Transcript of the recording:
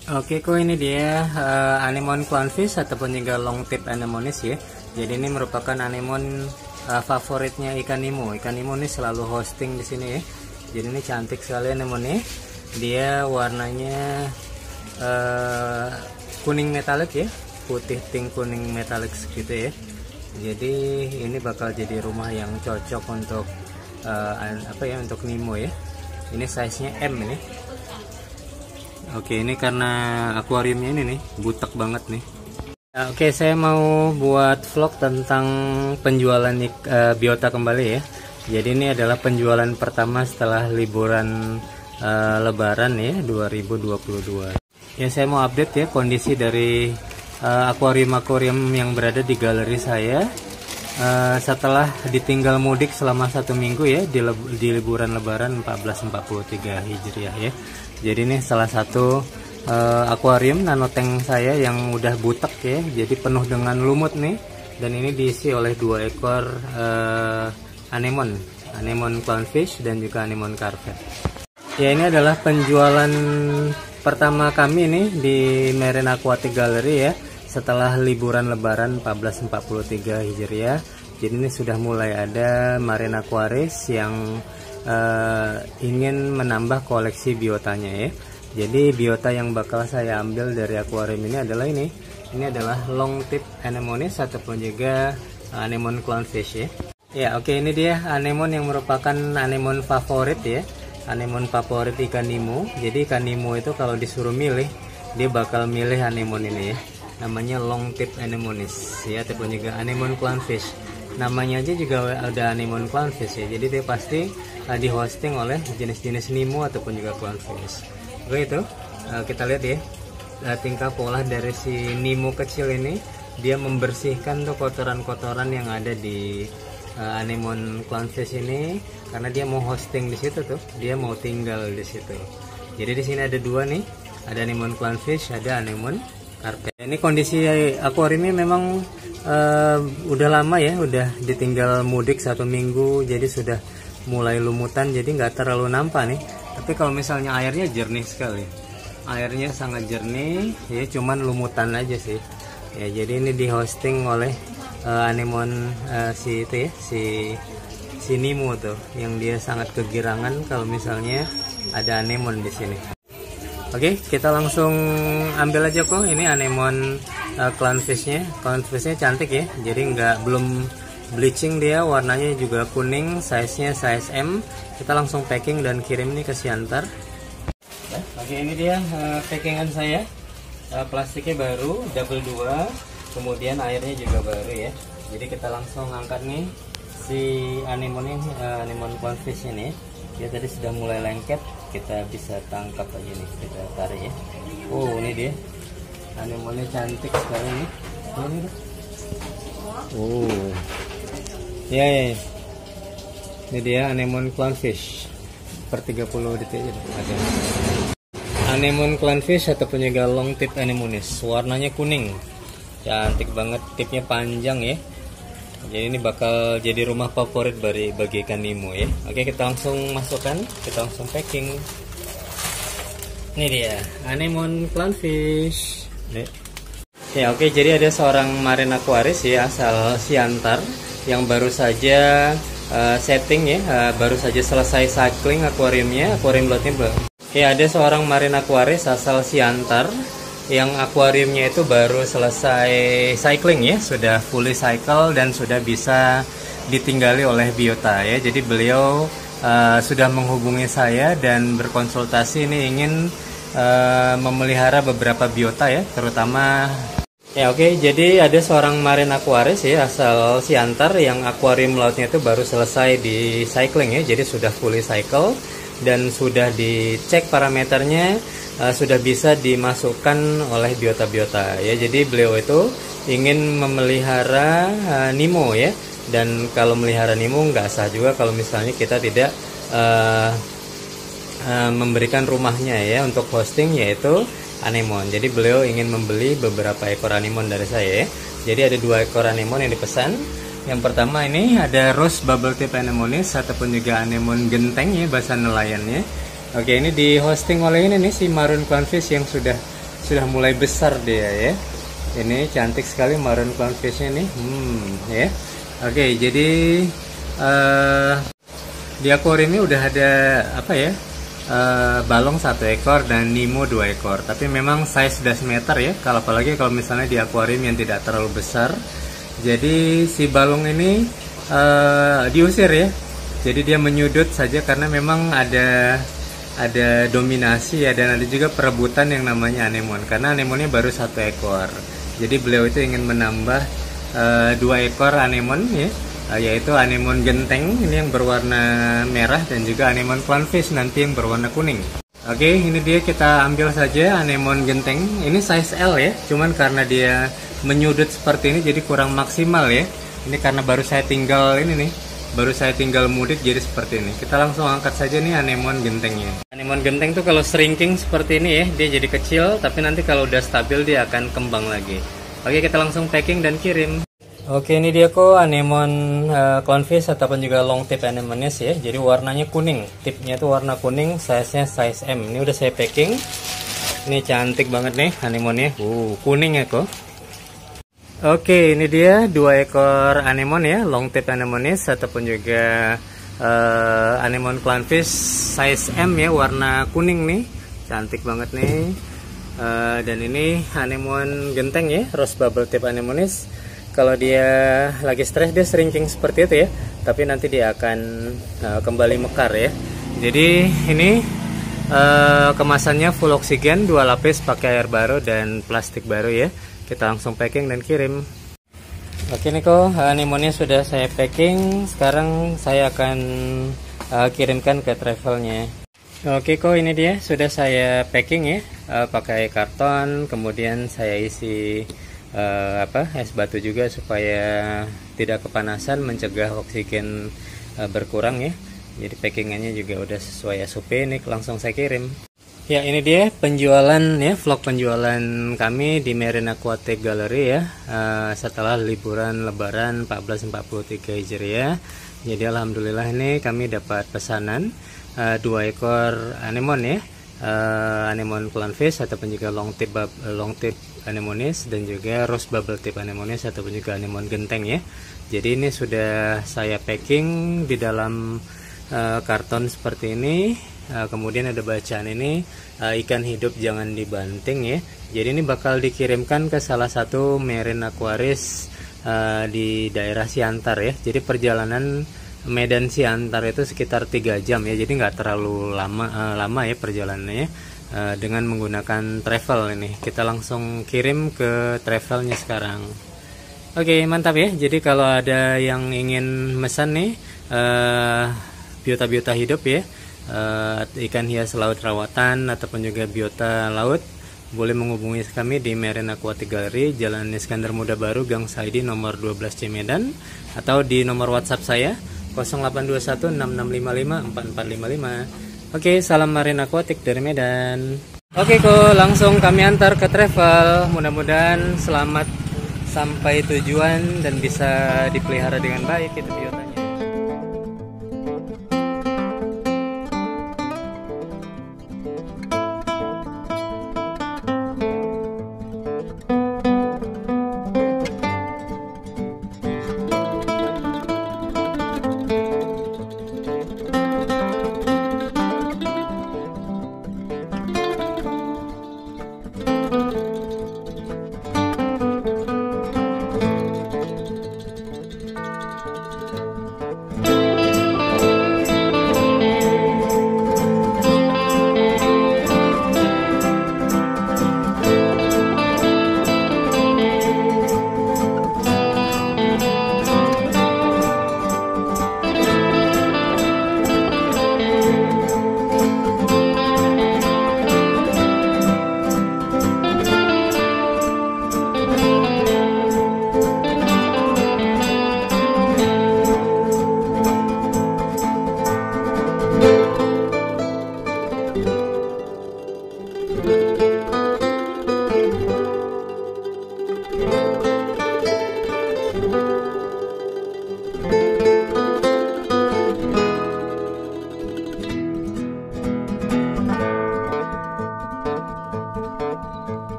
Oke, kok ini dia anemon clownfish ataupun juga long tip anemonis ya. Jadi ini merupakan anemon favoritnya ikan Nemo. Ikan Nemo ini selalu hosting di sini ya. Jadi ini cantik sekali anemonnya. Dia warnanya kuning metalik ya, putih pink kuning metalik gitu ya. Jadi ini bakal jadi rumah yang cocok untuk untuk Nemo ya. Ini size-nya M ini. Oke, ini karena akuariumnya ini nih butek banget nih. Oke, saya mau buat vlog tentang penjualan biota kembali ya. Jadi ini adalah penjualan pertama setelah liburan Lebaran ya 2022. Ya, saya mau update ya kondisi dari akuarium-akuarium yang berada di galeri saya setelah ditinggal mudik selama 1 minggu ya di liburan Lebaran 1443 Hijriah ya. Jadi ini salah satu akuarium nanotank saya yang udah butek ya, jadi penuh dengan lumut nih. Dan ini diisi oleh 2 ekor anemon clownfish dan juga anemon carpet. Ya, ini adalah penjualan pertama kami nih di Marine Aquatic Gallery ya, setelah liburan Lebaran 1443 Hijriah. Jadi ini sudah mulai ada marine aquaris yang ingin menambah koleksi biotanya ya. Jadi biota yang bakal saya ambil dari akuarium ini adalah ini adalah long tip anemonis ataupun juga anemon clownfish ya. Ya, oke, ini dia anemon yang merupakan anemon favorit ya, anemon favorit ikan Nemo. Jadi ikan Nemo itu kalau disuruh milih, dia bakal milih anemon ini ya. Namanya long tip anemonis ya, ataupun juga anemon clownfish. Namanya aja juga ada anemon clownfish ya, jadi dia pasti di hosting oleh jenis-jenis Nemo ataupun juga clownfish. Oke, itu kita lihat ya tingkah pola dari si Nemo kecil ini. Dia membersihkan tuh kotoran-kotoran yang ada di anemon clownfish ini, karena dia mau hosting di situ tuh, dia mau tinggal di situ. Jadi di sini ada 2 nih, ada anemon clownfish, ada anemon carpet. Ini kondisi akuariumnya memang udah lama ya, udah ditinggal mudik 1 minggu, jadi sudah mulai lumutan, jadi nggak terlalu nampak nih. Tapi kalau misalnya airnya jernih sekali, airnya sangat jernih ya, cuman lumutan aja sih ya. Jadi ini di hosting oleh anemon si Nemo tuh, yang dia sangat kegirangan kalau misalnya ada anemon di sini. Oke, kita langsung ambil aja kok. Ini anemon clownfishnya cantik ya. Jadi belum bleaching, dia warnanya juga kuning, size-nya size M. Kita langsung packing dan kirim nih ke Siantar. Oke, ini dia packingan saya. Plastiknya baru, double 2, kemudian airnya juga baru ya. Jadi kita langsung angkat nih si anemon clownfish ini. Dia tadi sudah mulai lengket, kita bisa tangkap aja nih, kita tarik ya. Oh, ini dia anemonnya cantik sekali nih. Oh ya. Ini dia anemon clownfish per 30 detik ada. Anemon clownfish ataupun juga long tip anemonis, warnanya kuning, cantik banget, tipnya panjang ya. Jadi ini bakal jadi rumah favorit bagi ikan Nemo ya. Oke, kita langsung masukkan, kita langsung packing. Ini dia anemon clownfish. Ya, oke, jadi ada seorang marine aquaris ya asal Siantar yang baru saja setting ya, baru saja selesai cycling akuariumnya, akuarium lotnya. Ya, ada seorang marine aquaris asal Siantar yang akuariumnya itu baru selesai cycling ya, sudah fully cycle dan sudah bisa ditinggali oleh biota ya. Jadi beliau sudah menghubungi saya dan berkonsultasi ini ingin memelihara beberapa biota ya, terutama ya. Oke, jadi ada seorang marine aquaris ya asal Siantar yang akuarium lautnya itu baru selesai di cycling ya, jadi sudah fully cycle dan sudah dicek parameternya, sudah bisa dimasukkan oleh biota-biota ya. Jadi beliau itu ingin memelihara Nemo ya, dan kalau melihara Nemo nggak sah juga kalau misalnya kita tidak memberikan rumahnya ya untuk hosting, yaitu anemon. Jadi beliau ingin membeli beberapa ekor anemon dari saya ya. Jadi ada 2 ekor anemon yang dipesan. Yang pertama ini ada rose bubble tip anemonis ataupun juga anemon genteng ya bahasa nelayannya. Oke, ini di hosting oleh ini nih si maroon clownfish yang sudah sudah mulai besar dia ya. Ini cantik sekali maroon clownfish-nya nih. Ya. Oke, jadi di akuarium ini udah ada apa ya? Balong 1 ekor dan Nemo 2 ekor. Tapi memang size das meter ya. Kalau apalagi kalau misalnya di akuarium yang tidak terlalu besar. Jadi si balong ini diusir ya. Jadi dia menyudut saja karena memang ada dominasi ya, dan ada juga perebutan yang namanya anemon. Karena anemonnya baru 1 ekor. Jadi beliau itu ingin menambah 2 ekor anemon ya. Yaitu anemon genteng ini yang berwarna merah dan juga anemon clownfish nanti yang berwarna kuning. Oke, ini dia, kita ambil saja anemon genteng. Ini size L ya, cuman karena dia menyudut seperti ini jadi kurang maksimal ya. Ini karena baru saya tinggal ini nih, baru saya tinggal mudit jadi seperti ini. Kita langsung angkat saja nih anemon gentengnya. Anemon genteng tuh kalau shrinking seperti ini ya, dia jadi kecil, tapi nanti kalau udah stabil dia akan kembang lagi. Oke, kita langsung packing dan kirim. Oke, ini dia kok anemon clownfish ataupun juga long tip anemones ya. Jadi warnanya kuning, tipnya itu warna kuning, size-nya size M. Ini udah saya packing. Ini cantik banget nih anemonnya. Kuning ya kok. Oke, ini dia 2 ekor anemon ya, long tip anemones ataupun juga anemon clownfish size M ya, warna kuning nih. Cantik banget nih. Dan ini anemon genteng ya, rose bubble tip anemones. Kalau dia lagi stres dia shrinking seperti itu ya, tapi nanti dia akan kembali mekar ya. Jadi ini kemasannya full oksigen, 2 lapis, pakai air baru dan plastik baru ya. Kita langsung packing dan kirim. Oke nih kok, anemonnya sudah saya packing. Sekarang saya akan kirimkan ke travelnya. Oke kok, ini dia sudah saya packing ya, pakai karton, kemudian saya isi es batu juga supaya tidak kepanasan, mencegah oksigen berkurang ya. Jadi packingannya juga udah sesuai SOP. Ini langsung saya kirim. Ya, ini dia penjualan ya, vlog penjualan kami di Marine Aquatic Gallery ya, setelah liburan Lebaran 1443 Hijriah. Jadi alhamdulillah ini kami dapat pesanan 2 ekor anemon ya, anemon clownfish ataupun juga long tip anemones dan juga rose bubble tip anemones ataupun juga anemon genteng ya. Jadi ini sudah saya packing di dalam karton seperti ini. Kemudian ada bacaan ini, ikan hidup jangan dibanting ya. Jadi ini bakal dikirimkan ke salah satu marine aquarist di daerah Siantar ya. Jadi perjalanan Medan Siantar itu sekitar 3 jam ya. Jadi nggak terlalu lama ya perjalanannya. Dengan menggunakan travel ini, kita langsung kirim ke travelnya sekarang. Oke, mantap ya. Jadi kalau ada yang ingin mesan nih biota-biota hidup ya, ikan hias laut rawatan ataupun juga biota laut, boleh menghubungi kami di Marine Aquatic Gallery, Jalan Iskandar Muda Baru, Gang Saidi nomor 12C Medan, atau di nomor WhatsApp saya 082166554455. Oke, salam Marine Aquatic dari Medan. Oke kok, langsung kami antar ke travel. Mudah-mudahan selamat sampai tujuan dan bisa dipelihara dengan baik itu biotanya.